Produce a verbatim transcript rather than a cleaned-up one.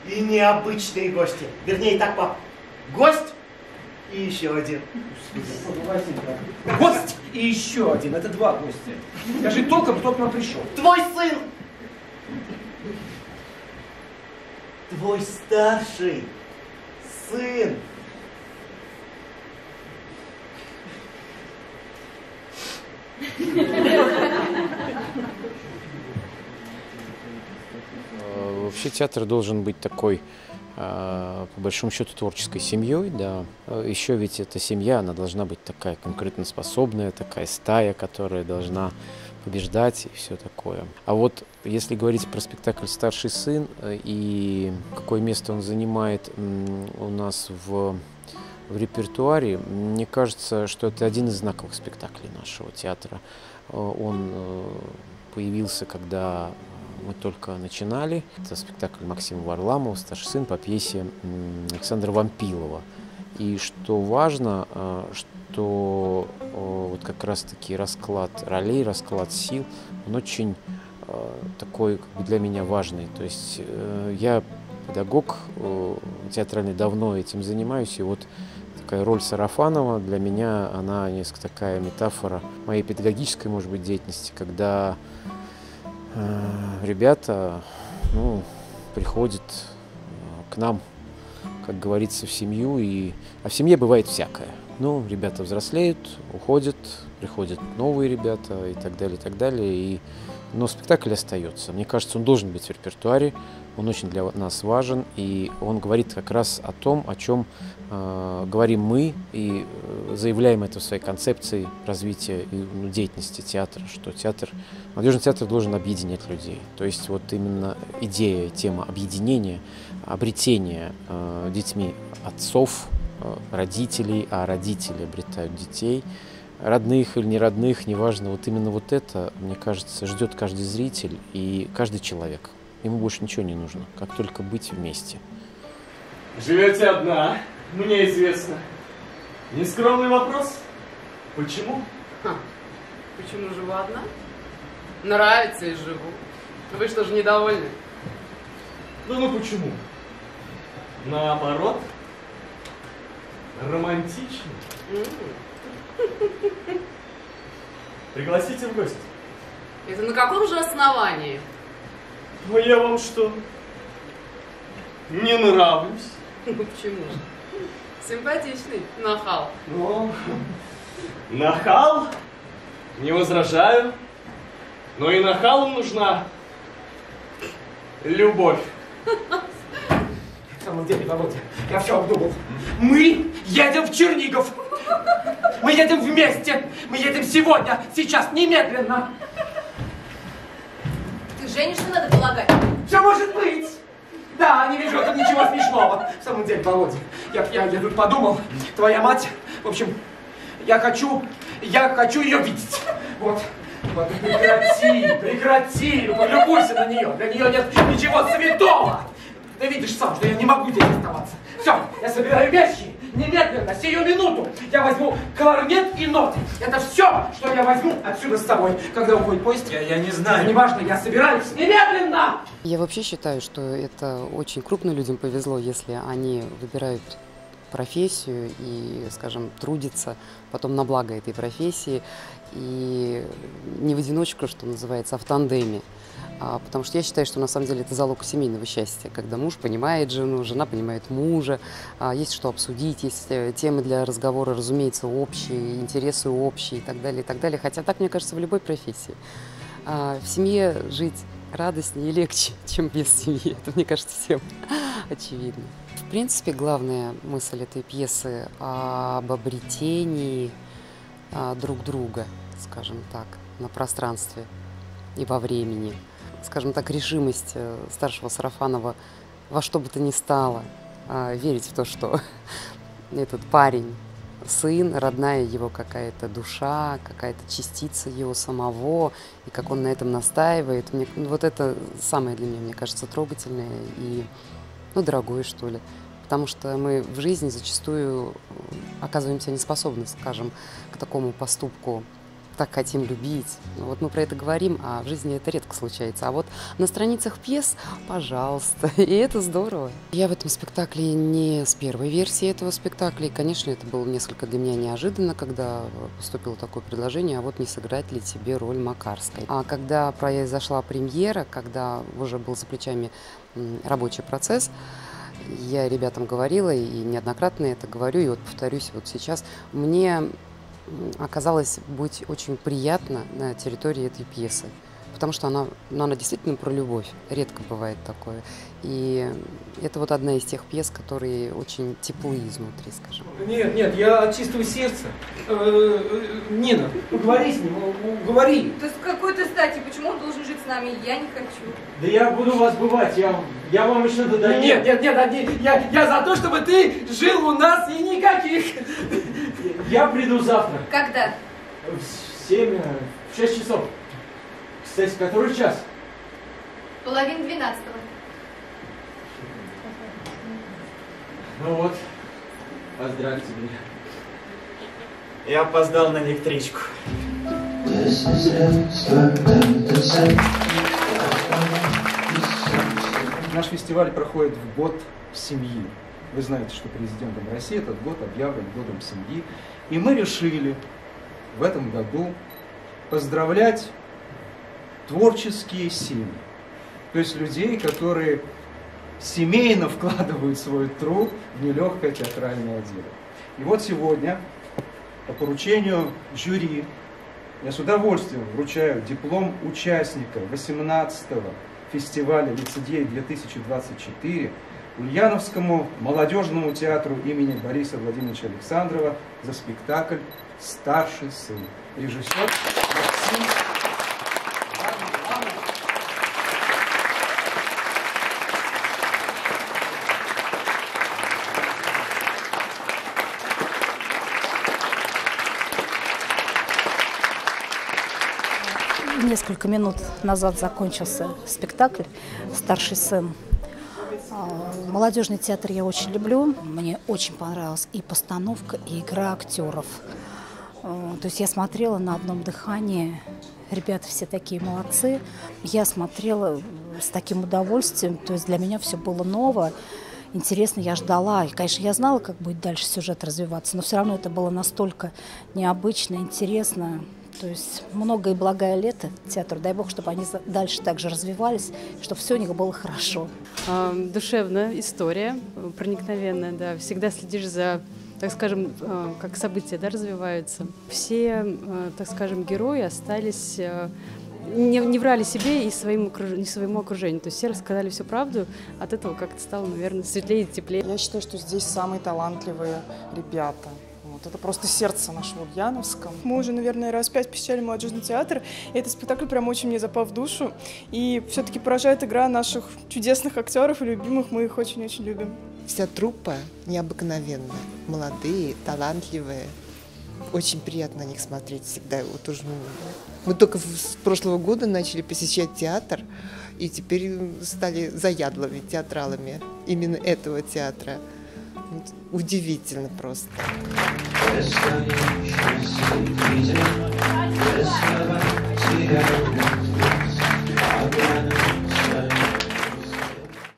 и необычные гости. Вернее, так, пап, гость и еще один. Гость и еще один. Это два гостя. Скажи толком, кто к нам пришел. Твой сын. Твой старший сын. Вообще театр должен быть такой, по большому счету, творческой семьей, да. Еще ведь эта семья, она должна быть такая конкурентоспособная, такая стая, которая должна побеждать и все такое. А вот если говорить про спектакль «Старший сын» и какое место он занимает у нас в, в репертуаре, мне кажется, что это один из знаковых спектаклей нашего театра. Он появился, когда мы только начинали. Это спектакль Максима Варламова «Старший сын» по пьесе Александра Вампилова. И что важно, что вот как раз-таки расклад ролей, расклад сил, он очень такой как бы для меня важный. То есть я педагог театральный, давно этим занимаюсь, и вот такая роль Сарафанова для меня, она несколько такая метафора моей педагогической, может быть, деятельности, когда ребята, ну, приходят к нам, как говорится, в семью, и... а в семье бывает всякое. Ну, ребята взрослеют, уходят, приходят новые ребята и так далее, и так далее. И... Но спектакль остается. Мне кажется, он должен быть в репертуаре, он очень для нас важен, и он говорит как раз о том, о чем э, говорим мы, и э, заявляем это в своей концепции развития и ну, деятельности театра, что театр, молодежный театр должен объединять людей. То есть вот именно идея, тема объединения, обретения э, детьми отцов, э, родителей, а родители обретают детей, родных или не родных, неважно, вот именно вот это, мне кажется, ждет каждый зритель и каждый человек. Ему больше ничего не нужно, как только быть вместе. Живете одна, мне известно. Нескромный вопрос? Почему? Ха. Почему живу одна? Нравится и живу. Вы что же недовольны? Да ну почему? Наоборот, романтично. Пригласите в гости. Это на каком же основании? Ну я вам что, не нравлюсь? Ну почему же? Симпатичный нахал. Ну, нахал? Не возражаю. Но и нахалам нужна любовь. В самом деле, Володя, я все обдумал. Мы едем в Чернигов. Мы едем вместе. Мы едем сегодня, сейчас, немедленно. Ты женишься, надо полагать? Все может быть. Да, не вижу там ничего смешного. В самом деле, Володя, я, я, я тут подумал. Твоя мать, в общем, я хочу, я хочу ее видеть. Вот. Вот, прекрати, прекрати, полюбуйся на нее. Для нее нет ничего святого. Ты видишь сам, что я не могу здесь оставаться. Все, я собираю вещи. Немедленно, сию минуту. Я возьму кларнет и ноты. Это все, что я возьму отсюда с собой. Когда уходит поезд, Я, я не знаю. неважно, я собираюсь немедленно. Я вообще считаю, что это очень крупно людям повезло, если они выбирают профессию и, скажем, трудятся потом на благо этой профессии. И не в одиночку, что называется, а в тандеме. А, потому что я считаю, что на самом деле это залог семейного счастья, когда муж понимает жену, жена понимает мужа, а, есть что обсудить, есть темы для разговора, разумеется, общие, интересы общие и так далее, и так далее. Хотя так, мне кажется, в любой профессии. А, в семье жить радостнее и легче, чем без семьи. Это, мне кажется, всем очевидно. В принципе, главная мысль этой пьесы об обретении а, друг друга, скажем так, на пространстве и во времени. Скажем так, решимость старшего Сарафанова во что бы то ни стало а, верить в то, что этот парень, сын, родная его какая-то душа, какая-то частица его самого, и как он на этом настаивает. Мне, вот это самое для меня, мне кажется, трогательное и, ну, дорогое, что ли. Потому что мы в жизни зачастую оказываемся неспособны, скажем, к такому поступку так хотим любить. Вот мы про это говорим, а в жизни это редко случается. А вот на страницах пьес, пожалуйста, и это здорово. Я в этом спектакле не с первой версии этого спектакля. И, конечно, это было несколько для меня неожиданно, когда поступило такое предложение, а вот не сыграть ли тебе роль Макарской. А когда произошла премьера, когда уже был за плечами рабочий процесс, я ребятам говорила, и неоднократно это говорю, и вот повторюсь вот сейчас, мне оказалось быть очень приятно на территории этой пьесы, потому что она, ну, она действительно про любовь, редко бывает такое. И это вот одна из тех пьес, которые очень теплые изнутри, скажем. Нет, нет, я от чистого сердца. Нина, поговори с ним, говори. Да с какой-то стати, почему он должен жить с нами? Я не хочу. Да я буду вас бывать, я, я вам еще додаю. Нет, нет, нет, нет, я, я за то, чтобы ты жил у нас и никаких. Я приду завтра. Когда? В семь, в шесть часов. Кстати, который час? Половина двенадцатого. Ну вот, поздравьте меня. Я опоздал на электричку. Наш фестиваль проходит в год семьи. Вы знаете, что президентом России этот год объявлен годом семьи. И мы решили в этом году поздравлять творческие семьи. То есть людей, которые семейно вкладывают свой труд в нелегкое театральное дело. И вот сегодня, по поручению жюри, я с удовольствием вручаю диплом участника восемнадцатого фестиваля «Лицедей две тысячи двадцать четыре» Ульяновскому молодежному театру имени Бориса Владимировича Александрова за спектакль «Старший сын». Режиссер Максим. Несколько минут назад закончился спектакль «Старший сын». Молодежный театр я очень люблю. Мне очень понравилась и постановка, и игра актеров. То есть я смотрела на одном дыхании. Ребята все такие молодцы. Я смотрела с таким удовольствием. То есть для меня все было ново, интересно, я ждала. И, конечно, я знала, как будет дальше сюжет развиваться, но все равно это было настолько необычно, интересно. То есть многое и благое лето театру. Дай бог, чтобы они дальше также развивались, чтобы все у них было хорошо. Душевная история, проникновенная, да. Всегда следишь за, так скажем, как события, да, развиваются. Все, так скажем, герои остались, не, не врали себе и своему, и своему окружению. То есть все рассказали всю правду, от этого как-то стало, наверное, светлее и теплее. Я считаю, что здесь самые талантливые ребята. Это просто сердце нашего Ульяновска. Мы уже, наверное, раз пять посещали молодежный театр, и этот спектакль прям очень мне запал в душу. И все-таки поражает игра наших чудесных актеров и любимых, мы их очень-очень любим. Вся труппа необыкновенная, молодые, талантливые. Очень приятно на них смотреть всегда. Вот, уже, вот только с прошлого года начали посещать театр, и теперь стали заядлыми театралами именно этого театра. Удивительно просто.